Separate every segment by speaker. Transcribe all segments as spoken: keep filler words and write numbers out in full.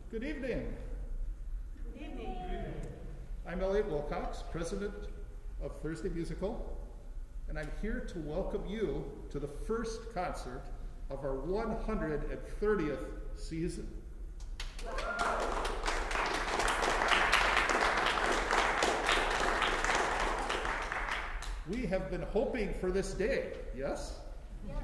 Speaker 1: Good evening.
Speaker 2: Good evening.
Speaker 1: I'm Elliot Wilcox, president of Thursday Musical, and I'm here to welcome you to the first concert of our one hundred thirtieth season. We have been hoping for this day, yes?
Speaker 2: Yes.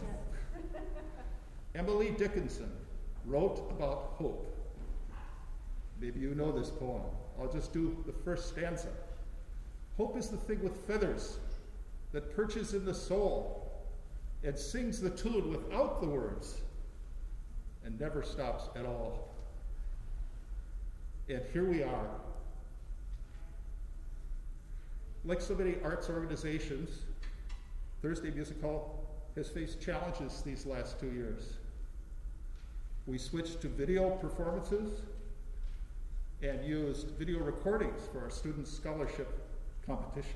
Speaker 1: Emily Dickinson wrote about hope. Maybe you know this poem. I'll just do the first stanza. Hope is the thing with feathers that perches in the soul and sings the tune without the words and never stops at all. And here we are. Like so many arts organizations, Thursday Musical has faced challenges these last two years. We switched to video performances and used video recordings for our student scholarship competition.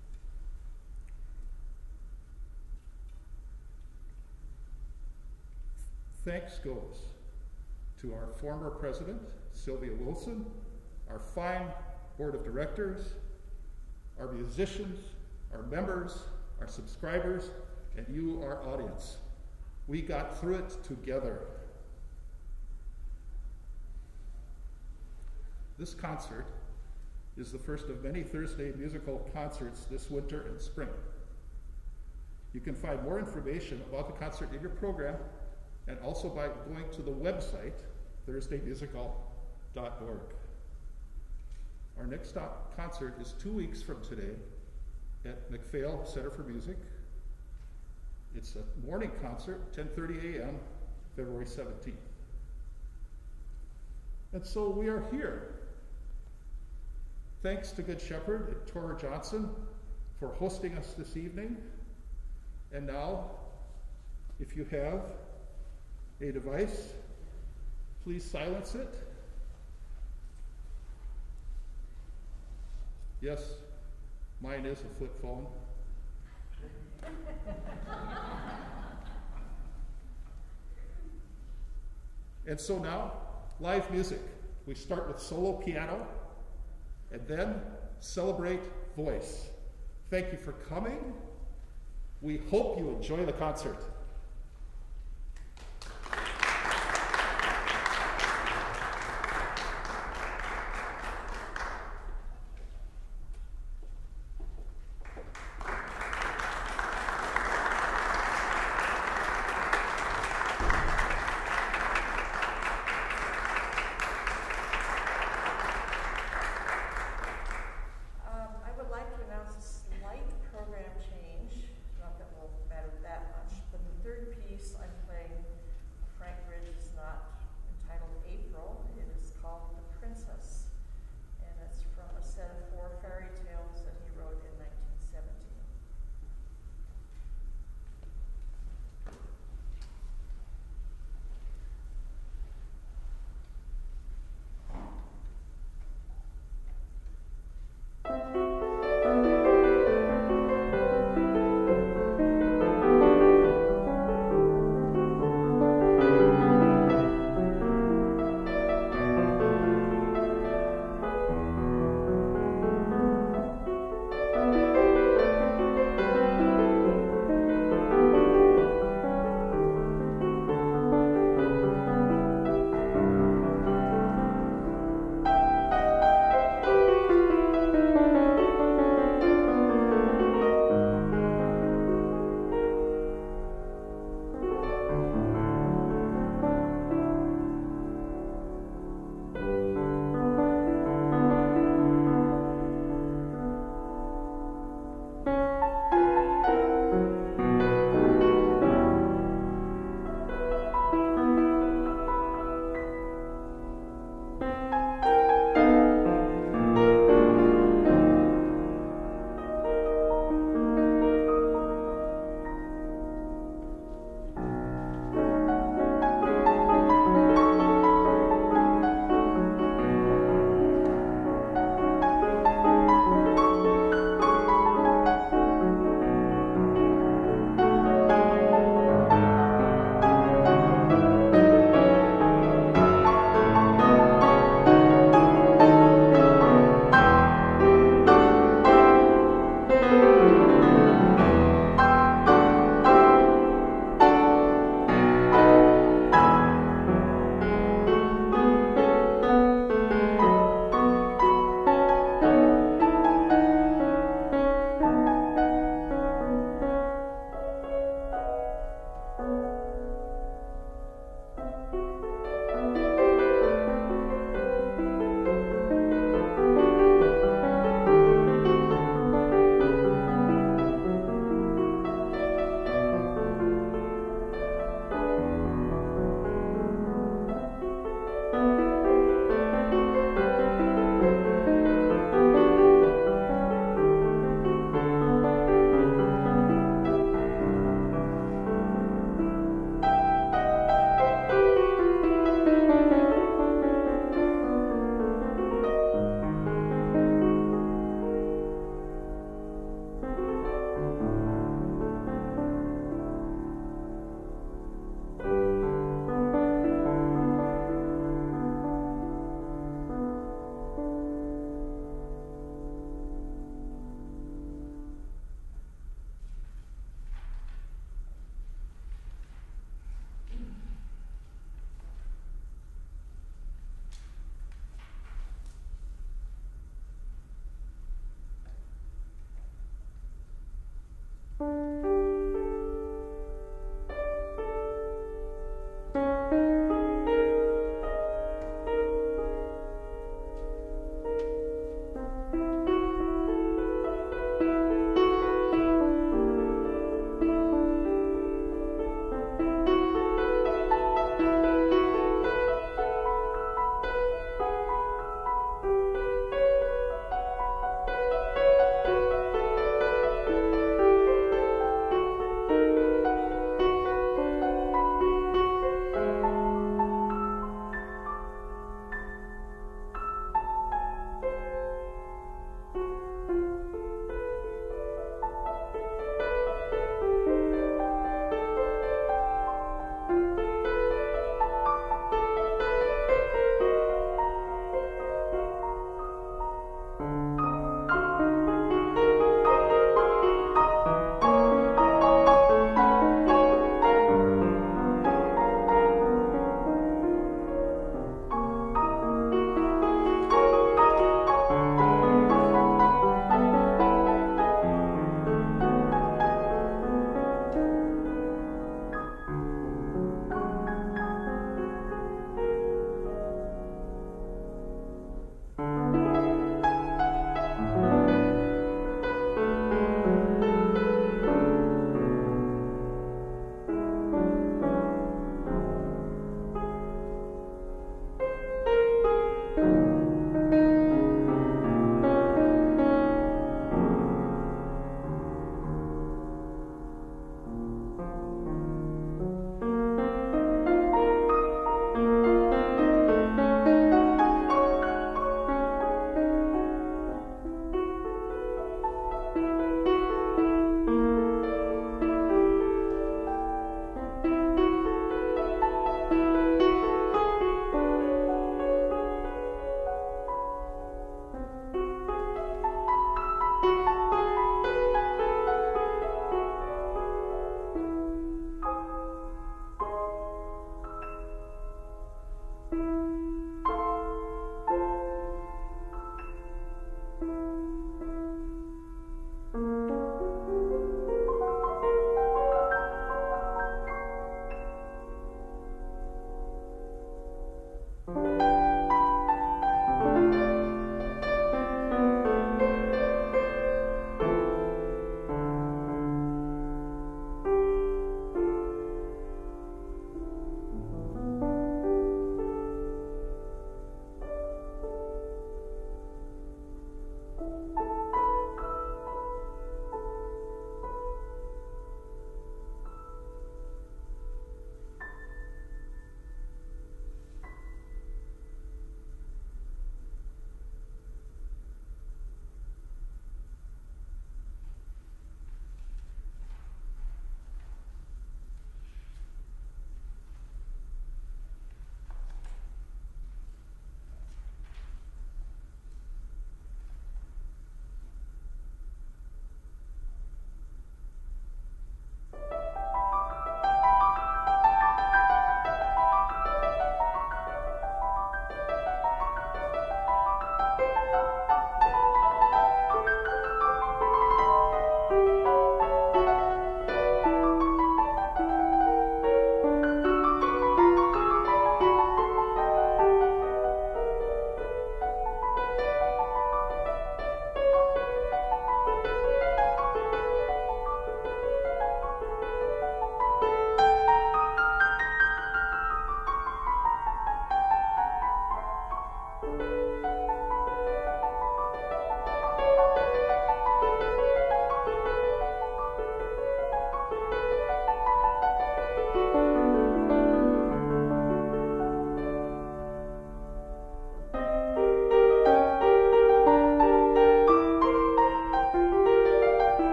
Speaker 1: Thanks goes to our former president, Sylvia Wilson, our fine board of directors, our musicians, our members, our subscribers, and you, our audience. We got through it together. This concert is the first of many Thursday Musical concerts this winter and spring. You can find more information about the concert in your program and also by going to the website, thursday musical dot org. Our next stop concert is two weeks from today at MacPhail Center for Music. It's a morning concert, ten thirty a m, February seventeenth. And so we are here. Thanks to Good Shepherd and Tora Johnson for hosting us this evening. And now, if you have a device, please silence it. Yes, mine is a flip phone. And so now, live music. We start with solo piano, and then celebrate voice. Thank you for coming. We hope you enjoy the concert.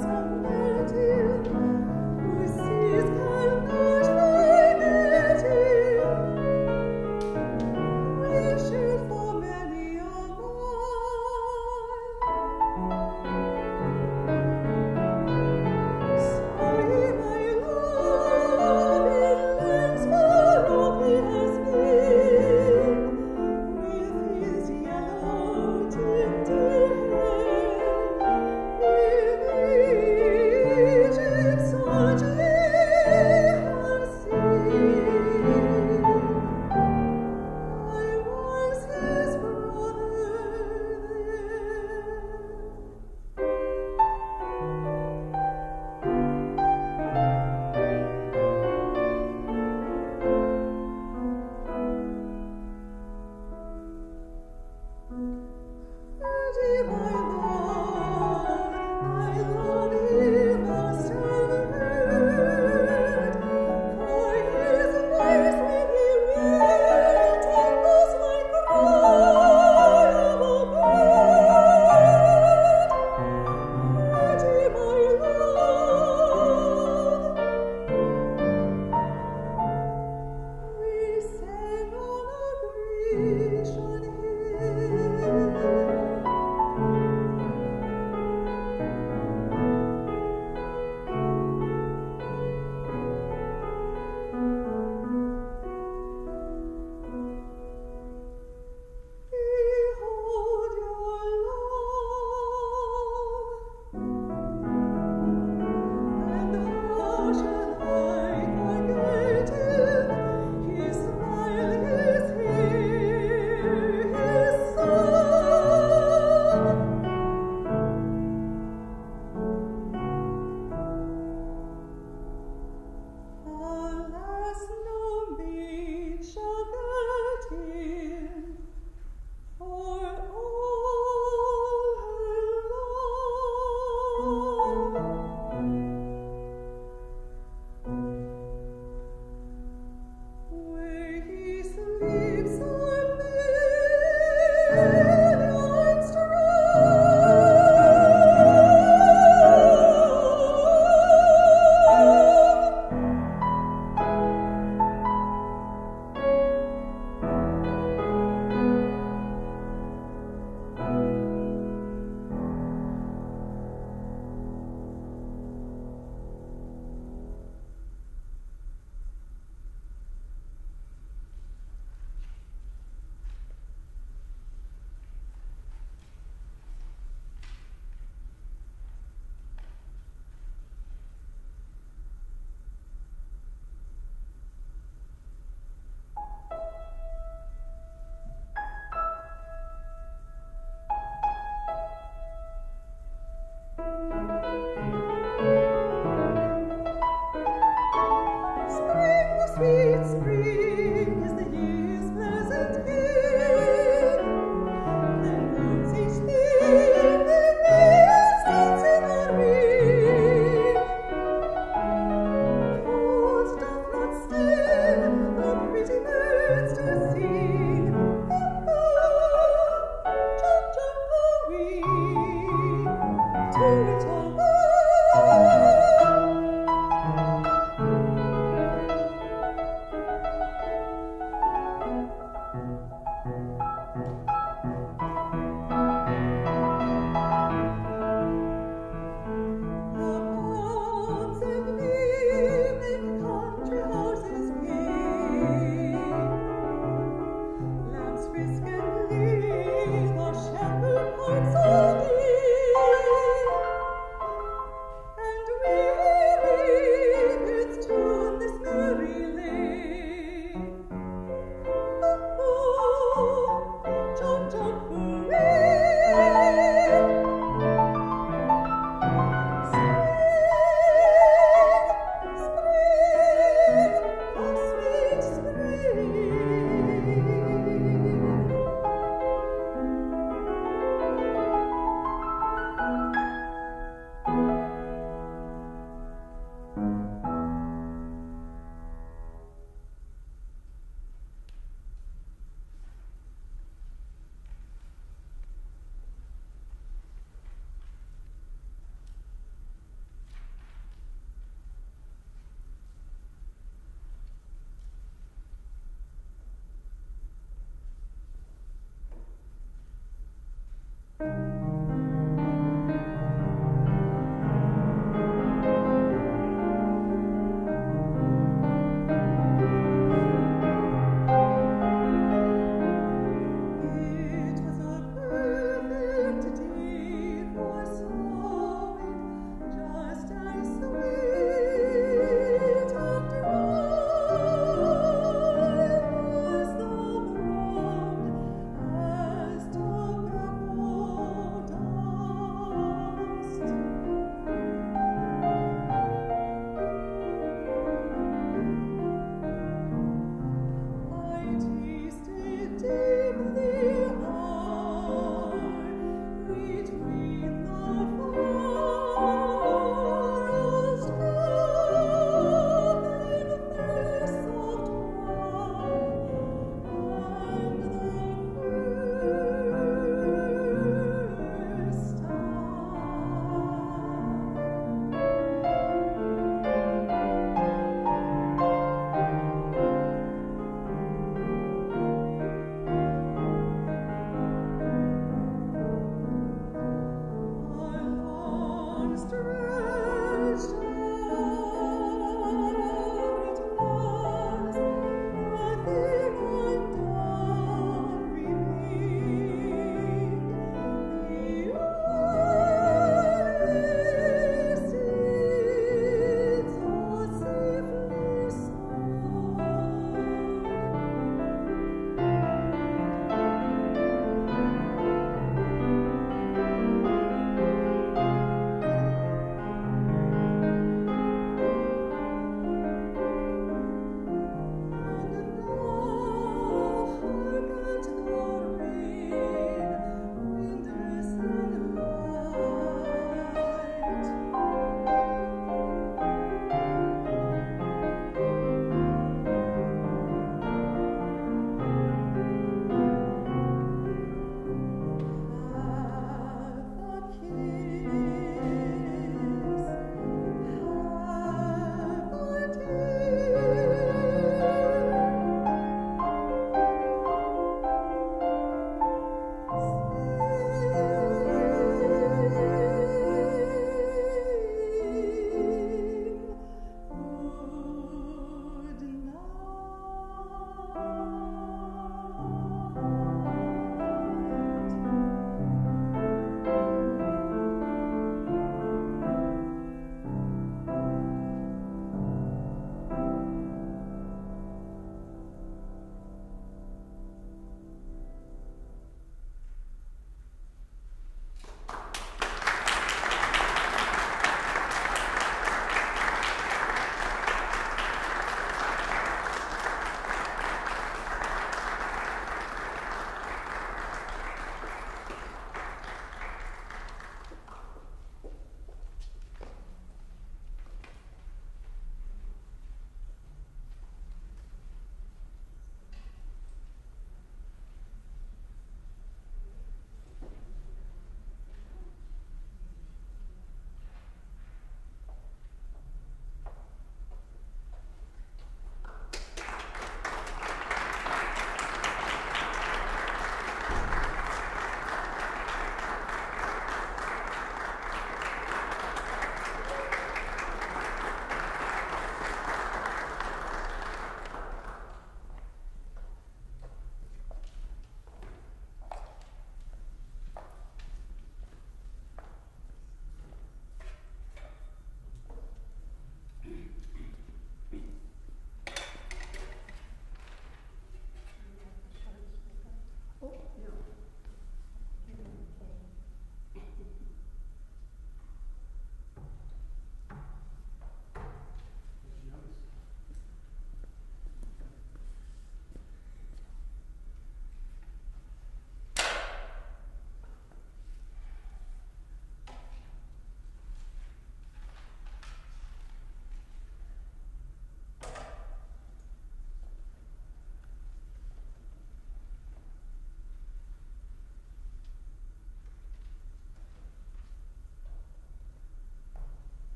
Speaker 3: With his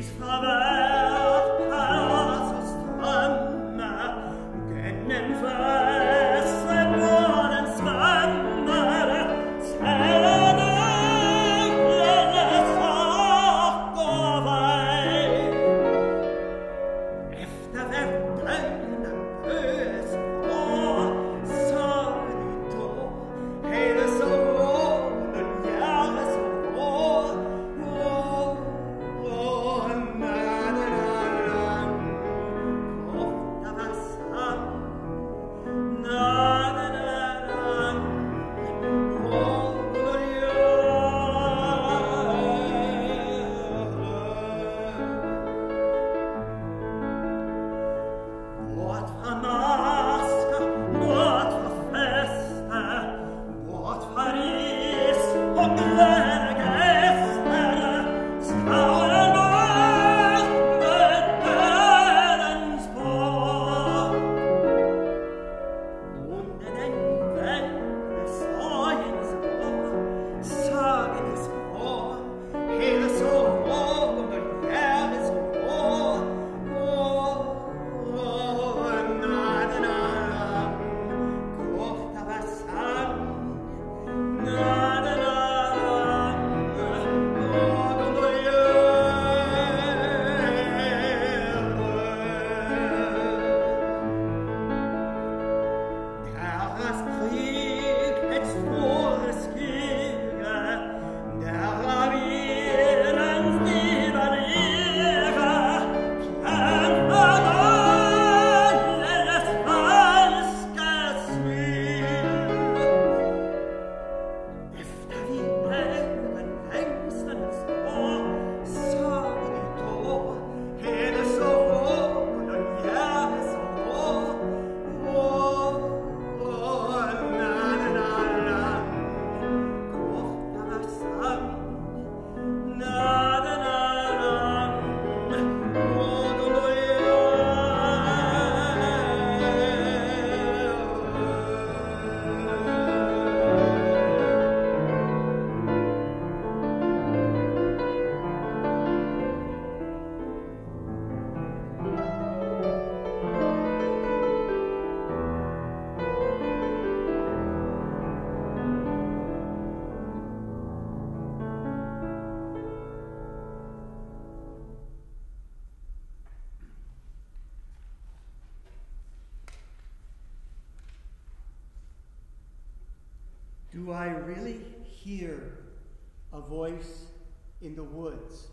Speaker 3: Do I really hear a voice in the woods?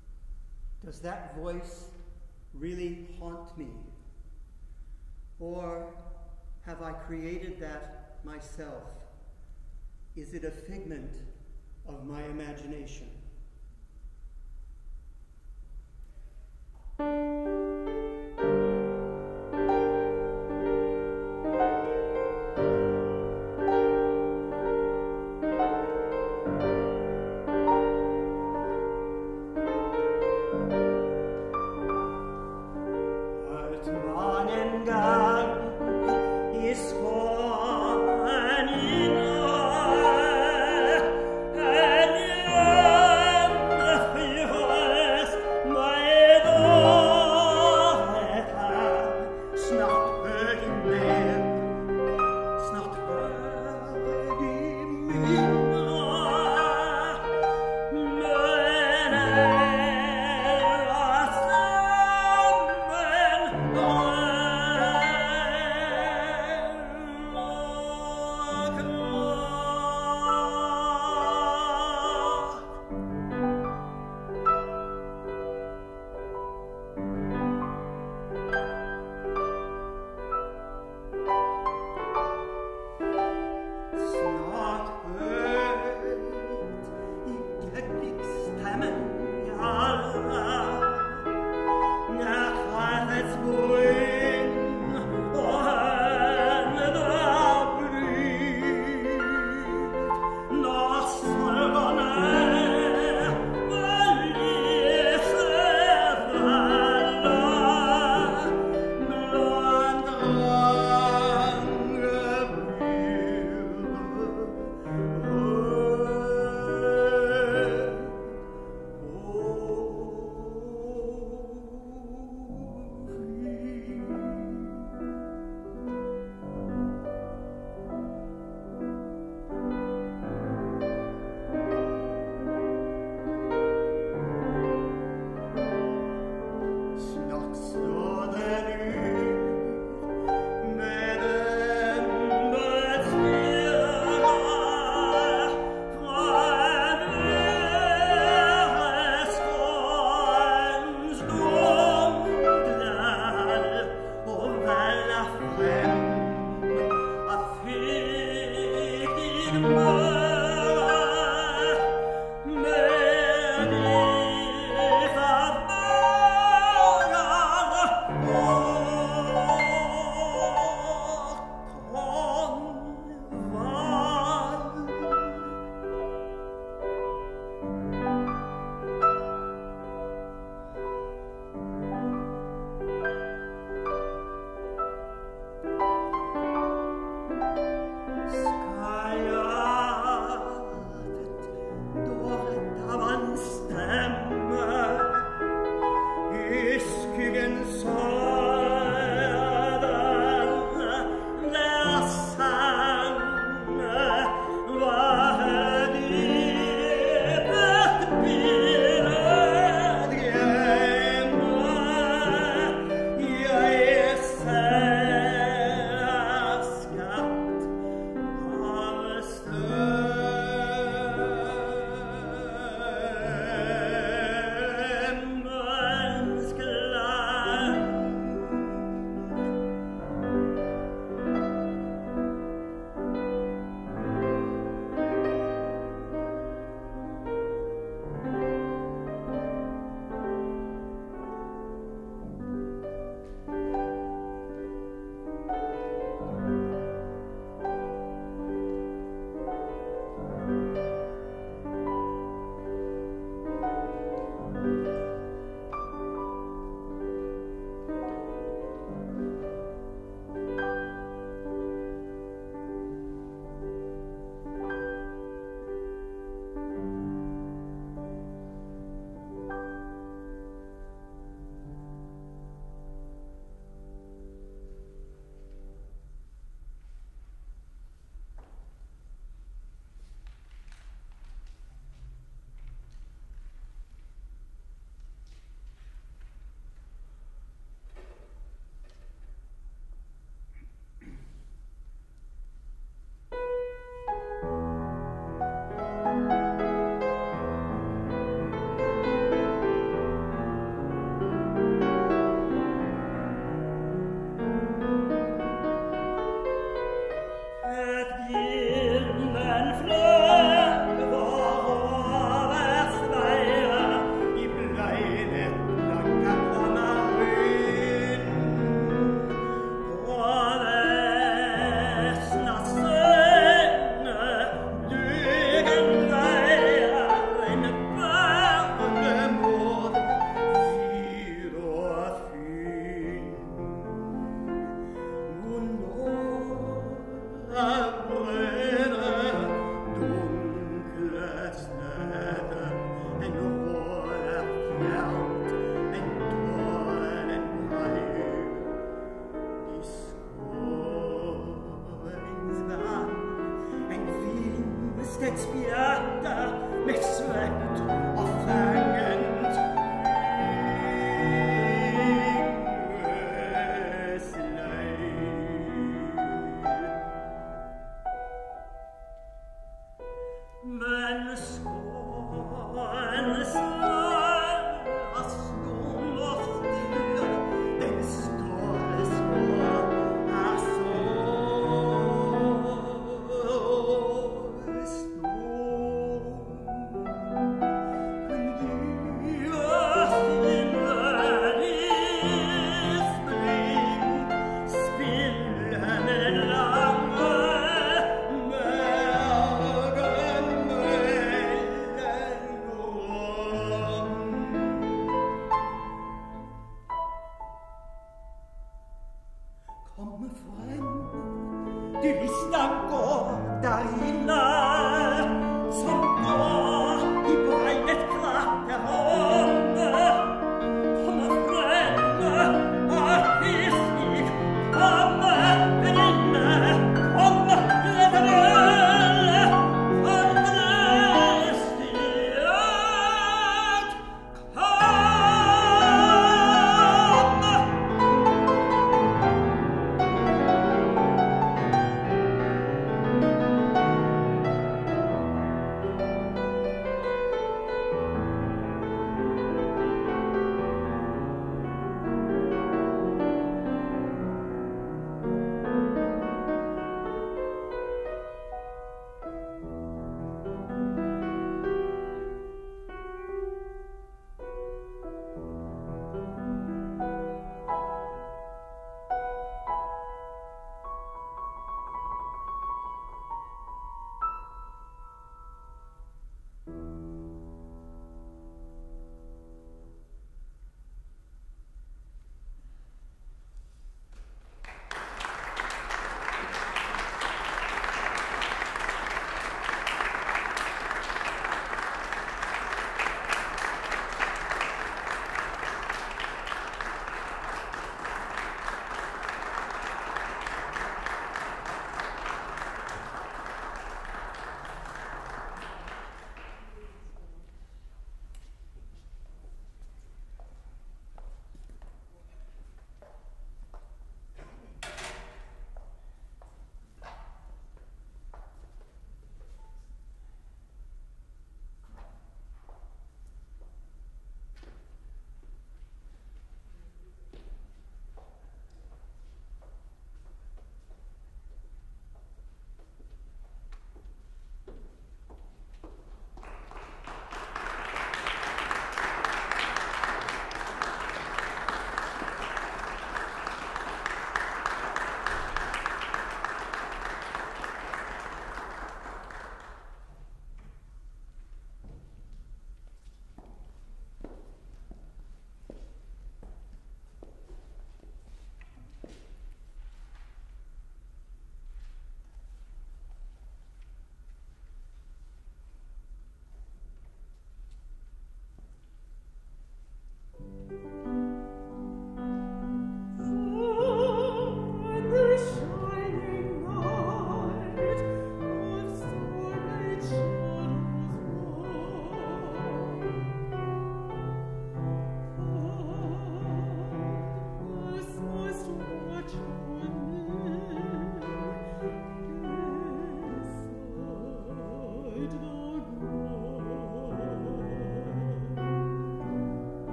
Speaker 3: Does that voice really haunt me? Or have I created that myself? Is it a figment of my imagination?
Speaker 4: Oh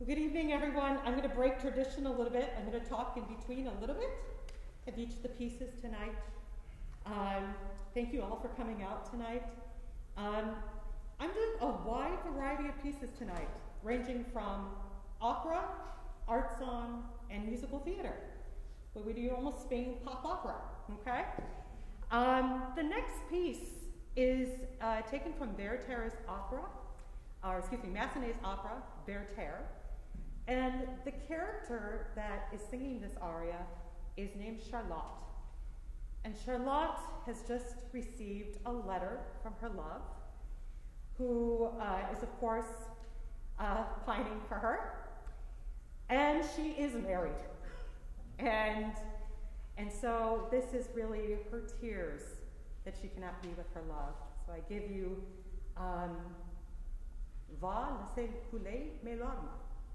Speaker 2: Good evening, everyone. I'm going to break tradition a little bit. I'm going to talk in between a little bit of each of the pieces tonight. Um, thank you all for coming out tonight. Um, I'm doing a wide variety of pieces tonight, ranging from opera, art song, and musical theater. But we do almost Spain pop opera, okay? Um, the next piece is uh, taken from Werther's opera, or excuse me, Massenet's opera, Werther. And the character that is singing this aria is named Charlotte. And Charlotte has just received a letter from her love, who uh, is, of course, uh, pining for her. And she is married. And, and so this is really her tears that she cannot be with her love. So I give you um, Va laisse couler mes larmes.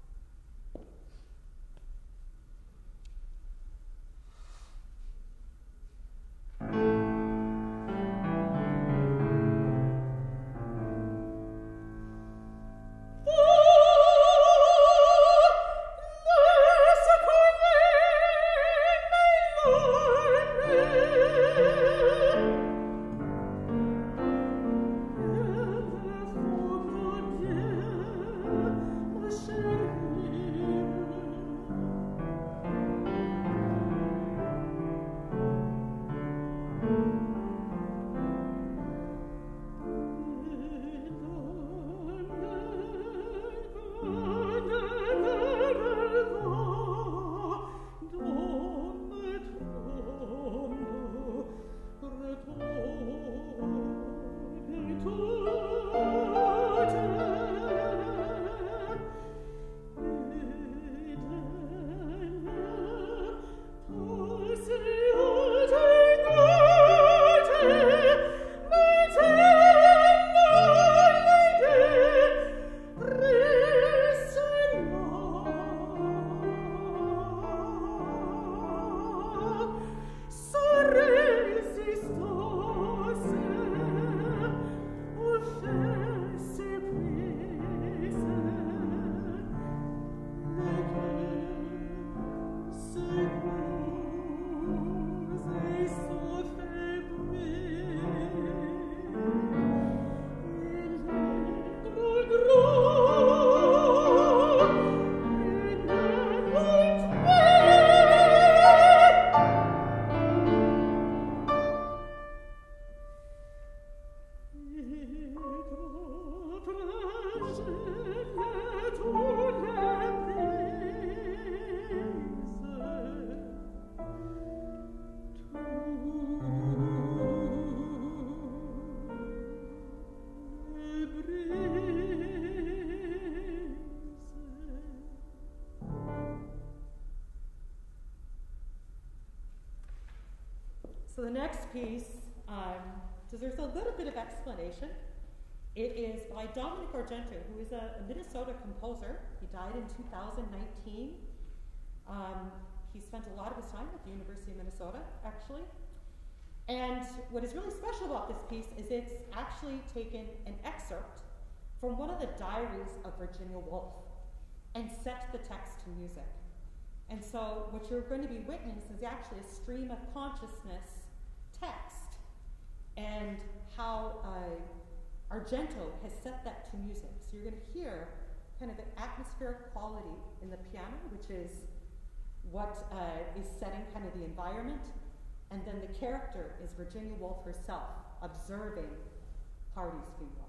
Speaker 2: So the next piece um, deserves a little bit of explanation. It is by Dominic Argento, who is a, a Minnesota composer. He died in two thousand nineteen. Um, he spent a lot of his time at the University of Minnesota, actually. And what is really special about this piece is it's actually taken an excerpt from one of the diaries of Virginia Woolf and set the text to music. And so what you're going to be witnessing is actually a stream of consciousness text, and how uh, Argento has set that to music. So you're going to hear kind of an atmospheric quality in the piano, which is what uh, is setting kind of the environment, and then the character is Virginia Woolf herself observing Hardy's funeral.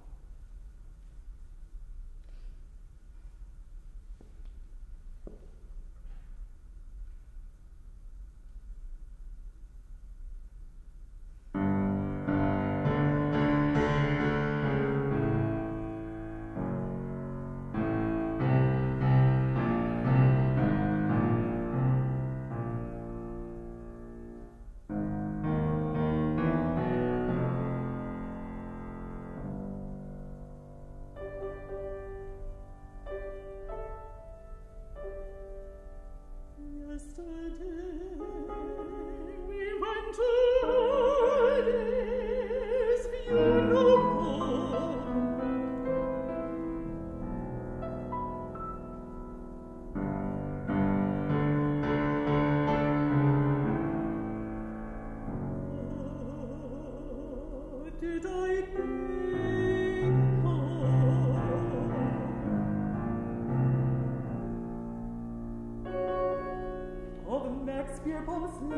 Speaker 4: Thank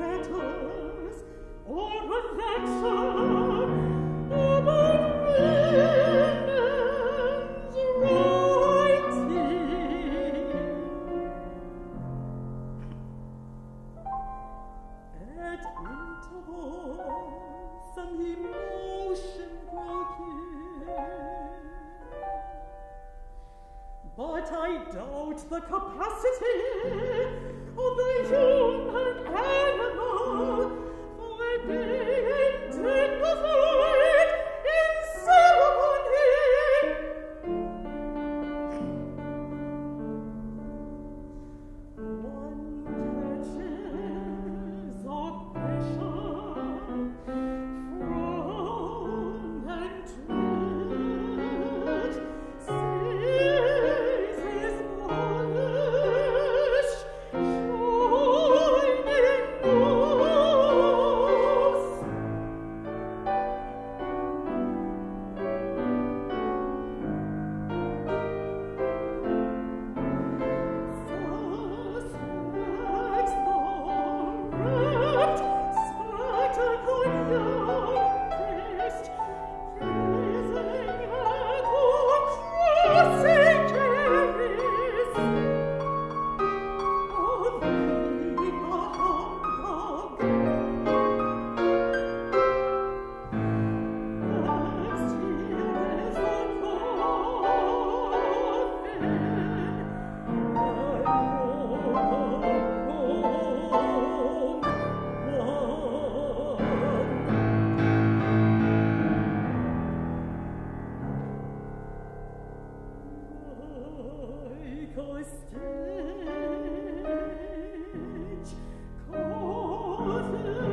Speaker 4: letters or a lecture about women's writing. At intervals, some emotion broke in, but I doubt the capacity of the human animal for being dignified in ceremony. One catches a pressure from and twitch, sees his polish shining nose. Suspects the rapt spectacle young priest, gazing at the crossing carries of the humbug. Next here is the coffin, and like a stage coffin,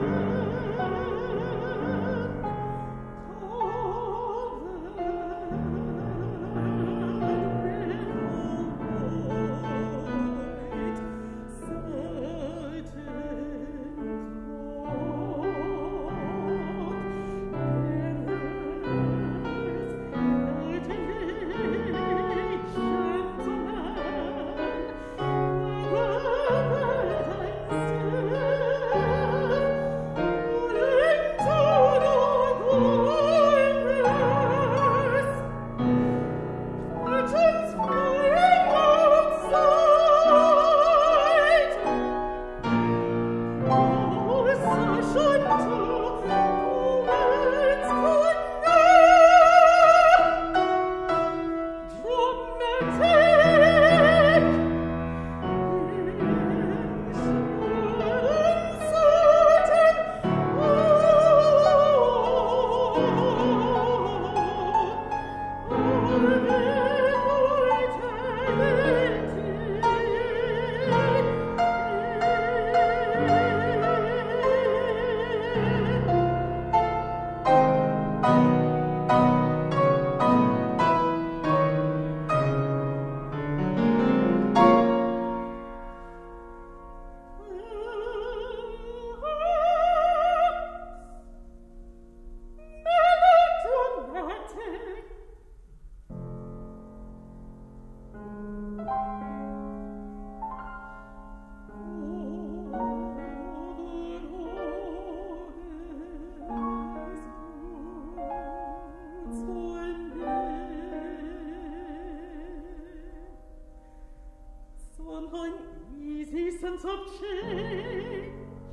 Speaker 4: sense of change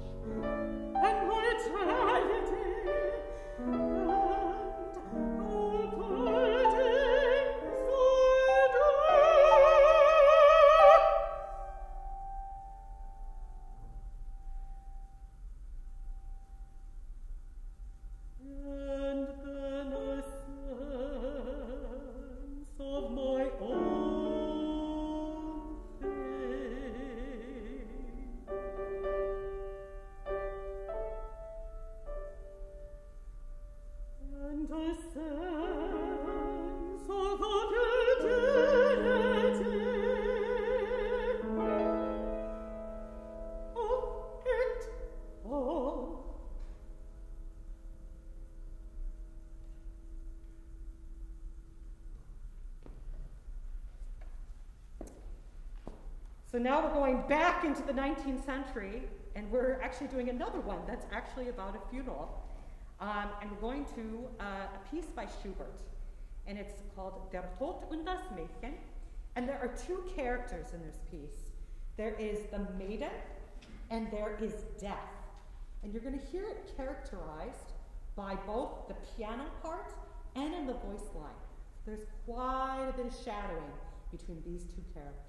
Speaker 4: and mortality and all tidings of and then a sense of my own fate.
Speaker 2: So now we're going back into the nineteenth century, and we're actually doing another one that's actually about a funeral. Um, and we're going to uh, a piece by Schubert, and it's called Der Tod und das Mädchen. And there are two characters in this piece. There is the maiden, and there is death. And you're going to hear it characterized by both the piano part and in the voice line. There's quite a bit of shadowing between these two characters.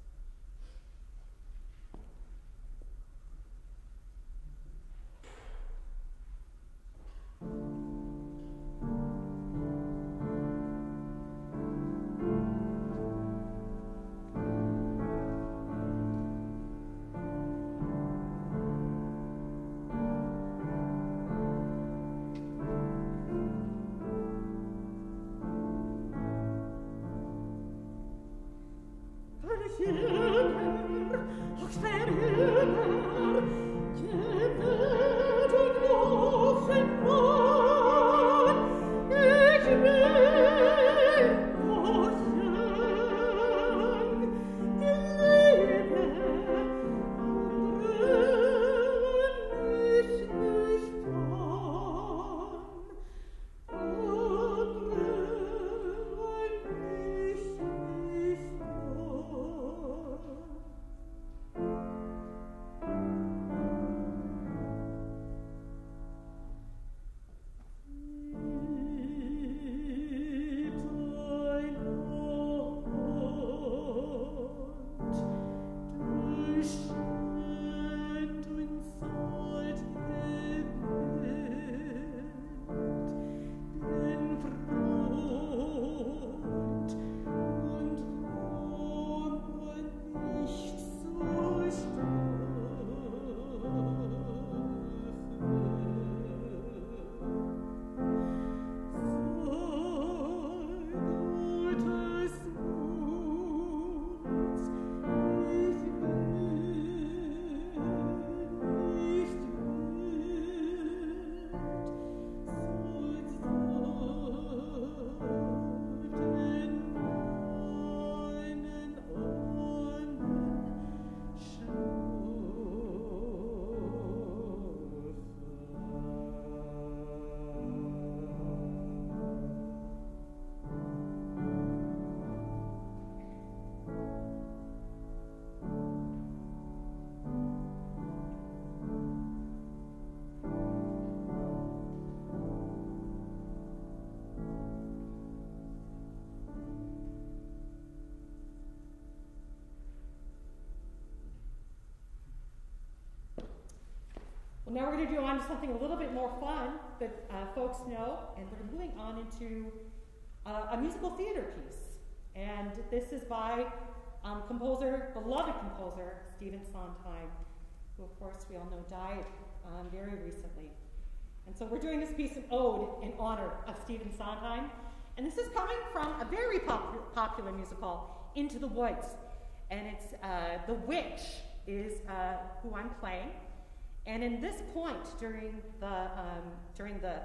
Speaker 2: Well, now we're going to do on to something a little bit more fun that uh, folks know, and we're moving on into uh, a musical theater piece. And this is by um, composer, beloved composer, Stephen Sondheim, who of course we all know died um, very recently. And so we're doing this piece of ode in honor of Stephen Sondheim. And this is coming from a very pop popular musical, Into the Woods. And it's uh, The Witch is uh, who I'm playing. And in this point during the um, during the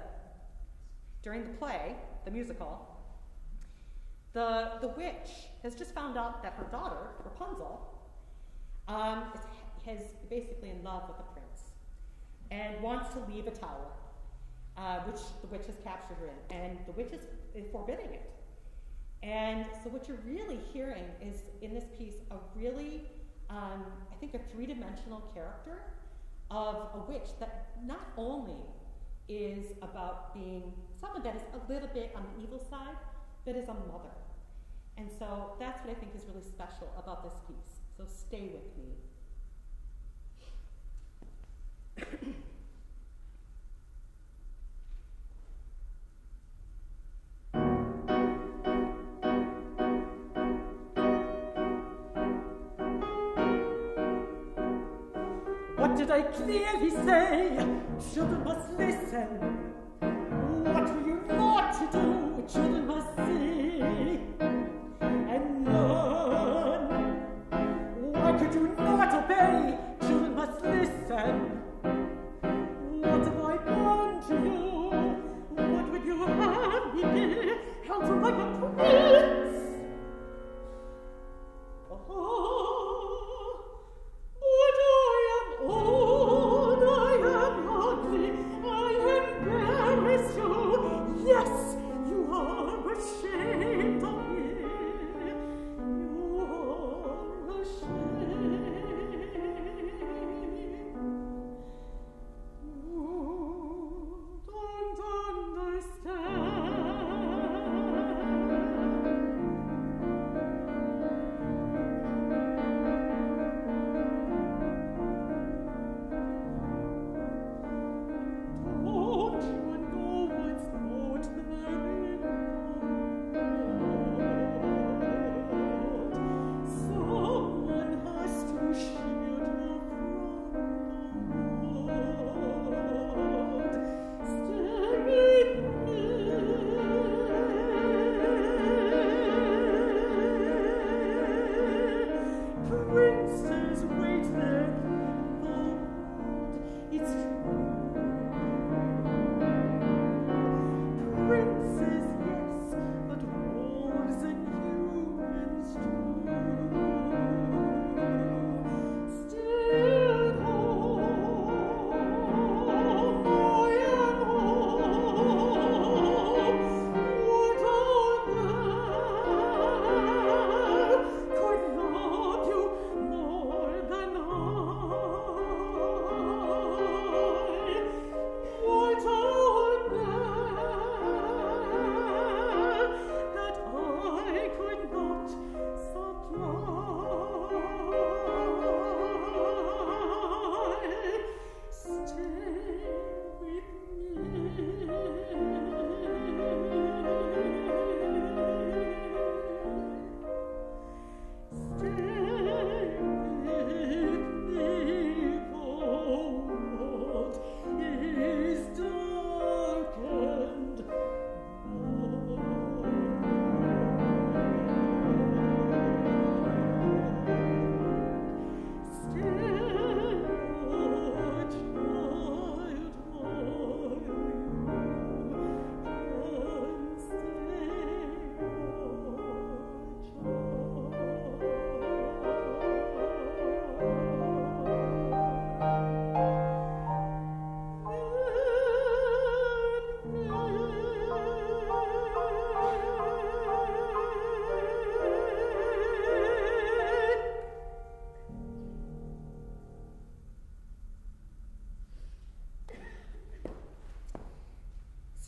Speaker 2: during the play, the musical, the the witch has just found out that her daughter, Rapunzel, um, is, is basically in love with the prince, and wants to leave a tower, uh, which the witch has captured her in, and the witch is, is forbidding it. And so what you're really hearing is in this piece a really, um, I think, a three-dimensional character of a witch that not only is about being someone that is a little bit on the evil side, but is a mother. And so that's what I think is really special about this piece. So stay with me.
Speaker 4: What did I clearly say? Children must listen. What were you not to do? Children must see and learn. Why could you not obey? Children must listen. What have I done to you? What would you have me be? Held you like a prince? Oh.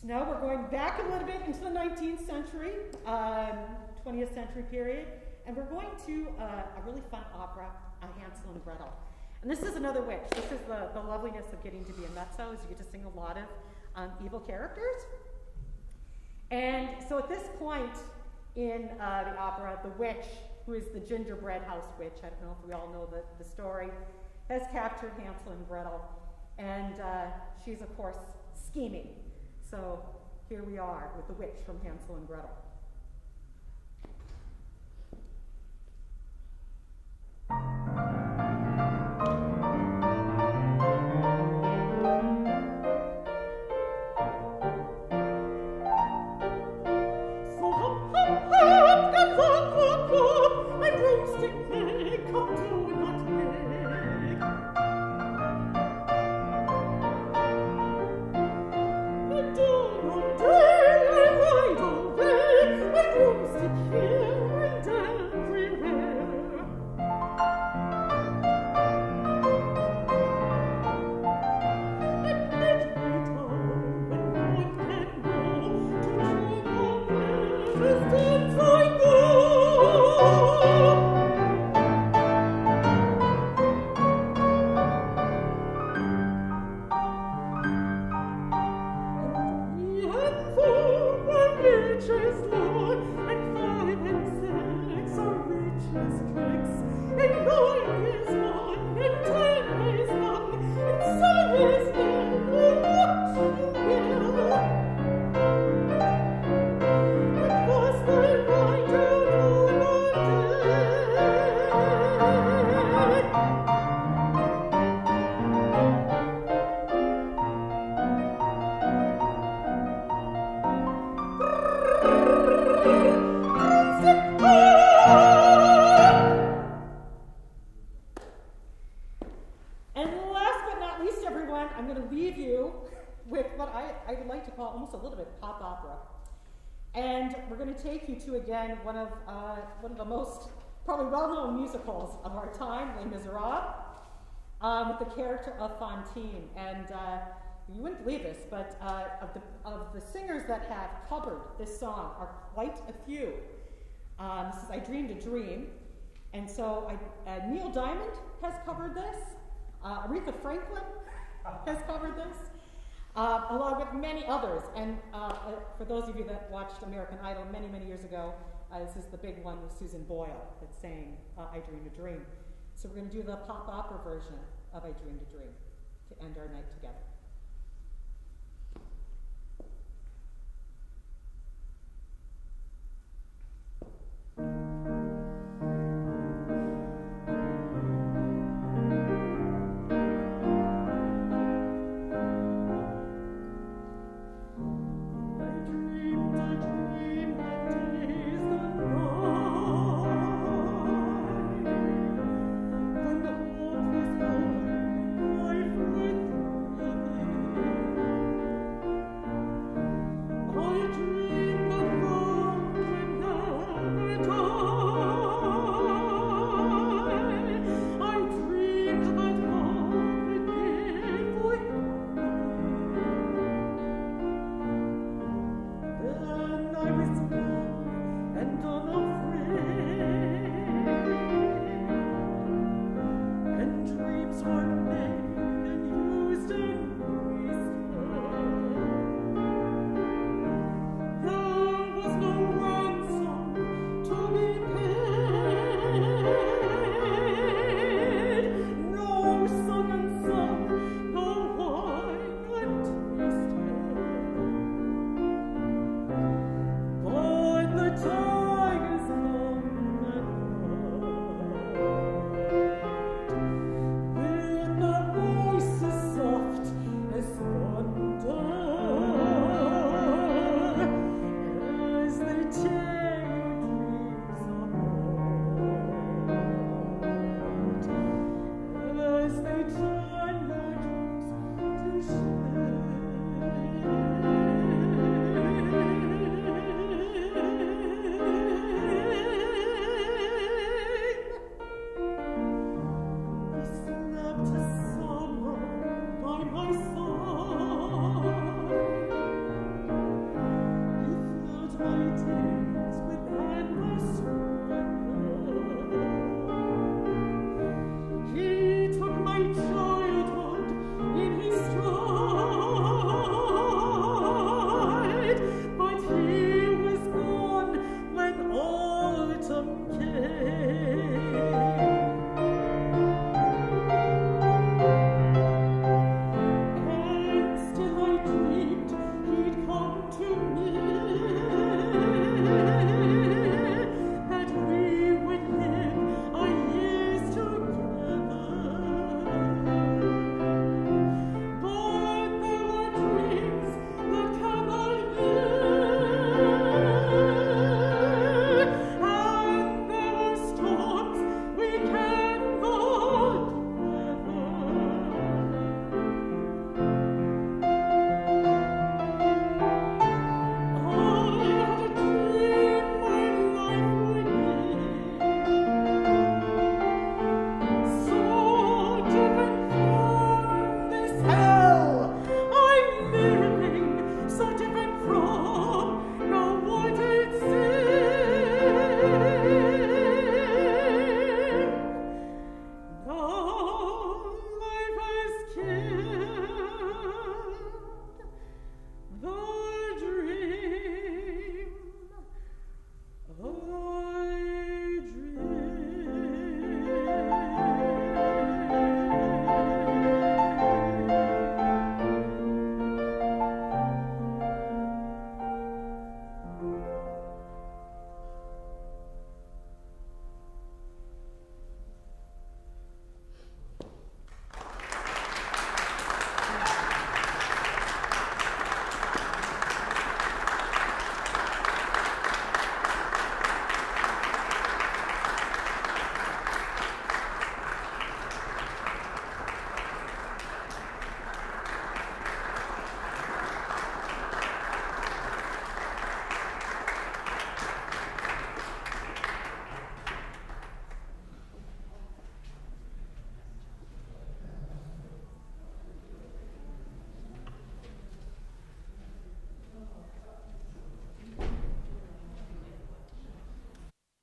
Speaker 2: So now we're going back a little bit into the nineteenth century, um, twentieth century period, and we're going to uh, a really fun opera, uh, Hansel and Gretel. And this is another witch. This is the, the loveliness of getting to be a mezzo, is you get to sing a lot of um, evil characters. And so at this point in uh, the opera, the witch, who is the gingerbread house witch, I don't know if we all know the, the story, has captured Hansel and Gretel. And uh, she's, of course, scheming. So here we are with the witch from Hansel and Gretel. To again one of uh, one of the most probably well-known musicals of our time, Les Miserables, um, with the character of Fantine. And uh, you wouldn't believe this, but uh, of the of the singers that have covered this song are quite a few. Um, this is "I Dreamed a Dream," and so I, uh, Neil Diamond has covered this. Uh, Aretha Franklin has covered this. Uh, along with many others. And uh, uh, for those of you that watched American Idol many, many years ago, uh, this is the big one with Susan Boyle that sang uh, I Dreamed a Dream. So we're going to do the pop opera version of I Dreamed a Dream to end our night together.